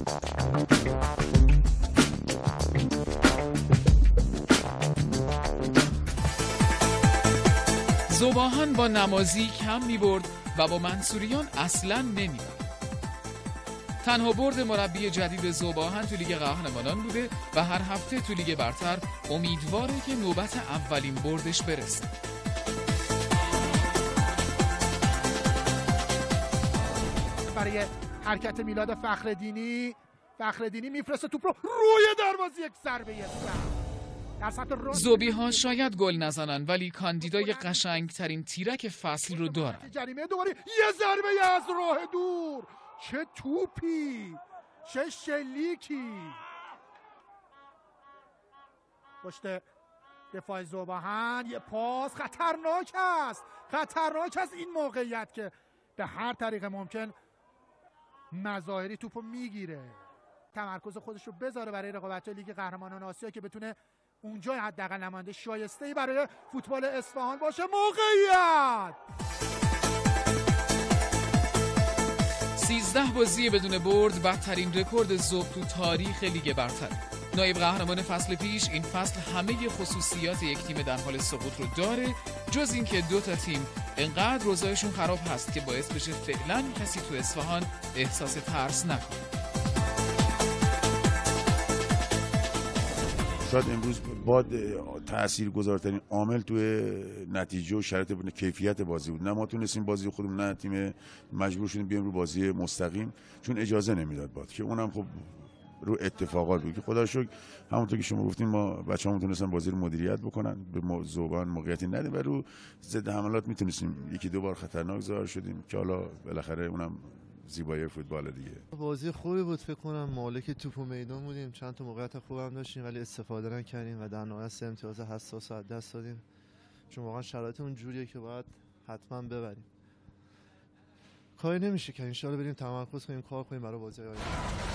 ذوباهن با نمازی کم می‌برد و با منصوریان اصلاً نمی‌رفت. تنها برد مربی جدید ذوباهن تو لیگ قهرمانان بوده و هر هفته تو لیگ برتر امیدواره که نوبت اولین بردش برسه. برای حرکت میلاد فخردینی میفرسته توپ رو روی دروازه، یک ضربه ذوبی‌ها شاید گل نزنن ولی کاندیدای قشنگترین تیرک فصل رو دارن. جریمه دوباره یه ضربه از راه دور، چه توپی، چه شلیکی. پشت دفاع ذوباهن یه پاس خطرناک است این موقعیت که به هر طریق ممکن مظاهری توپو میگیره، تمرکز خودش رو بذاره برای رقابت لیگ قهرمانان آسیا که بتونه اونجا حداقل نماینده شایسته‌ای برای فوتبال اصفهان باشه. موقعیت 13 بازی بدون برد بدترین رکورد ذوب تو تاریخ لیگ برتر. نایب قهرمان فصل پیش این فصل همه خصوصیات یک تیم در حال سقوط رو داره، جز اینکه 2 تا تیم انقدر روزایشون خراب هست که باعث بشه فعلا کسی تو اصفهان احساس ترس نکنه. شاید امروز با تاثیرگذارترین عامل توی نتیجه و شرایط کیفیت بازی بود. نه ما تونستیم بازی خودمون، نه تیم مجبور شدیم بیایم رو بازی مستقیم چون اجازه نمیداد باد، که اونم خب رو اتفاقات بود که خدا رو شکر همونطور که شما گفتیم ما بچه‌هامون تونستن بازی رو مدیریت بکنن، به ذوبان موقعیتی ندیم و رو ضد حملات میتونستیم 1-2 بار خطرناک ظاهر شدیم که حالا بالاخره اونم زیبایی فوتبال دیگه. بازی خوبی بود، فکر کنم مالک توپ و میدان بودیم، چند تا موقعیت خوب هم داشتیم ولی استفاده نکردیم و در نهایت 3 امتیاز حساس از دست دادیم، چون واقعا شرایطمون جوریه که باید حتما ببریم. کاری نمیشه که ان شاءالله بریم تمرکز کنیم، کار کنیم برای بازی آینده.